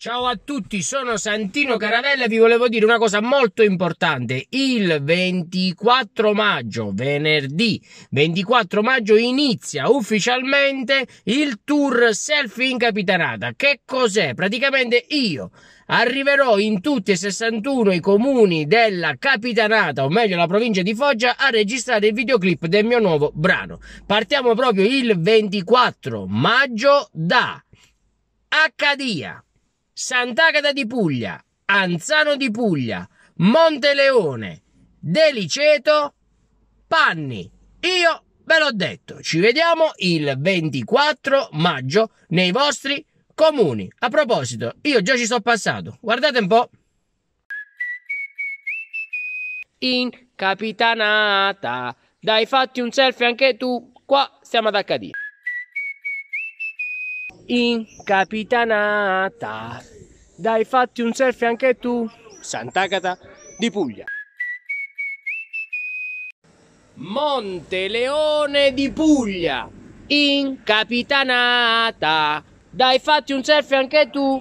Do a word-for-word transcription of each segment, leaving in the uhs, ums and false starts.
Ciao a tutti, sono Santino Caravella e vi volevo dire una cosa molto importante. Il ventiquattro maggio, venerdì ventiquattro maggio, inizia ufficialmente il tour Selfie in Capitanata. Che cos'è? Praticamente io arriverò in tutti e sessantuno i comuni della Capitanata, o meglio la provincia di Foggia, a registrare il videoclip del mio nuovo brano. Partiamo proprio il ventiquattro maggio da Accadia, Sant'Agata di Puglia, Anzano di Puglia, Monteleone, Deliceto, Panni. Io ve l'ho detto, ci vediamo il ventiquattro maggio nei vostri comuni. A proposito, io già ci sono passato, guardate un po'. In Capitanata, dai, fatti un selfie anche tu, qua stiamo ad Accadia. In Capitanata, dai, fatti un selfie anche tu, Sant'Agata di Puglia. Monteleone di Puglia, in Capitanata, dai, fatti un selfie anche tu.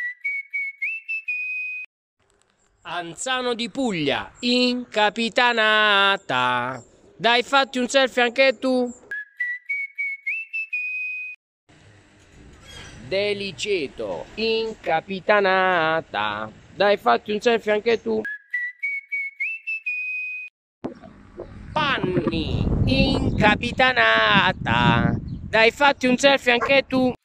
Anzano di Puglia, in Capitanata, dai, fatti un selfie anche tu. Deliceto, in Capitanata, dai, fatti un selfie anche tu. Panni, in Capitanata, dai, fatti un selfie anche tu.